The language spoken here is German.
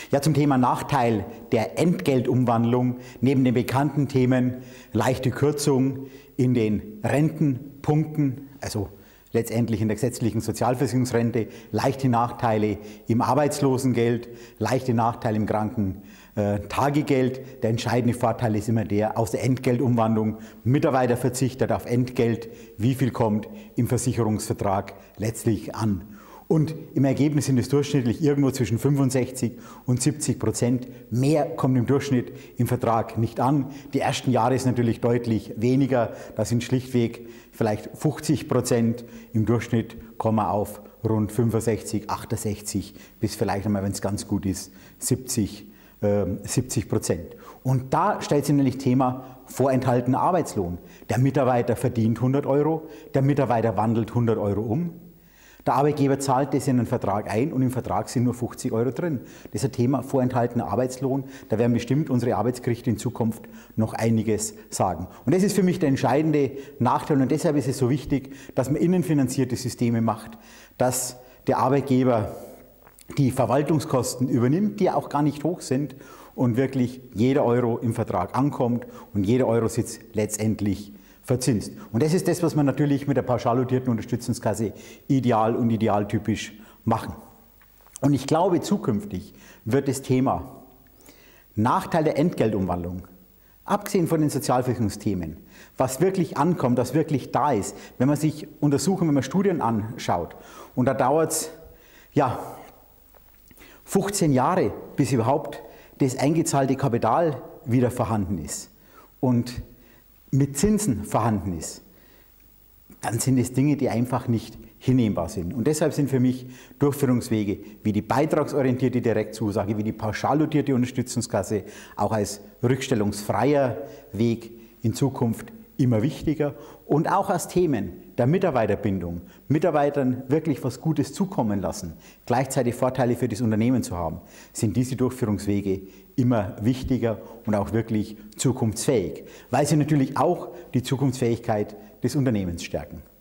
Ja, zum Thema Nachteil der Entgeltumwandlung, neben den bekannten Themen leichte Kürzung in den Rentenpunkten, also letztendlich in der gesetzlichen Sozialversicherungsrente, leichte Nachteile im Arbeitslosengeld, leichte Nachteile im Krankentagegeld. Der entscheidende Vorteil ist immer der aus der Entgeltumwandlung. Mitarbeiter verzichtet auf Entgelt. Wie viel kommt im Versicherungsvertrag letztlich an? Und im Ergebnis sind es durchschnittlich irgendwo zwischen 65% und 70%. Mehr kommt im Durchschnitt im Vertrag nicht an. Die ersten Jahre ist natürlich deutlich weniger. Das sind schlichtweg vielleicht 50%. Im Durchschnitt kommen wir auf rund 65, 68 bis vielleicht einmal, wenn es ganz gut ist, 70%. Und da stellt sich nämlich Thema vorenthaltener Arbeitslohn. Der Mitarbeiter verdient 100 Euro, der Mitarbeiter wandelt 100 Euro um. Der Arbeitgeber zahlt das in einen Vertrag ein und im Vertrag sind nur 50 Euro drin. Das ist ein Thema vorenthaltener Arbeitslohn. Da werden bestimmt unsere Arbeitsgerichte in Zukunft noch einiges sagen. Und das ist für mich der entscheidende Nachteil und deshalb ist es so wichtig, dass man innenfinanzierte Systeme macht, dass der Arbeitgeber die Verwaltungskosten übernimmt, die ja auch gar nicht hoch sind und wirklich jeder Euro im Vertrag ankommt und jeder Euro sitzt letztendlich verzinst. Und das ist das, was man natürlich mit der pauschal dotierten Unterstützungskasse ideal und idealtypisch machen. Und ich glaube, zukünftig wird das Thema Nachteil der Entgeltumwandlung, abgesehen von den Sozialversicherungsthemen, was wirklich ankommt, was wirklich da ist, wenn man sich Untersuchungen, wenn man Studien anschaut, und da dauert es ja 15 Jahre, bis überhaupt das eingezahlte Kapital wieder vorhanden ist und mit Zinsen vorhanden ist, dann sind es Dinge, die einfach nicht hinnehmbar sind. Und deshalb sind für mich Durchführungswege wie die beitragsorientierte Direktzusage, wie die pauschal dotierte Unterstützungskasse auch als rückstellungsfreier Weg in Zukunft immer wichtiger und auch als Themen der Mitarbeiterbindung, Mitarbeitern wirklich was Gutes zukommen lassen, gleichzeitig Vorteile für das Unternehmen zu haben, sind diese Durchführungswege immer wichtiger und auch wirklich zukunftsfähig, weil sie natürlich auch die Zukunftsfähigkeit des Unternehmens stärken.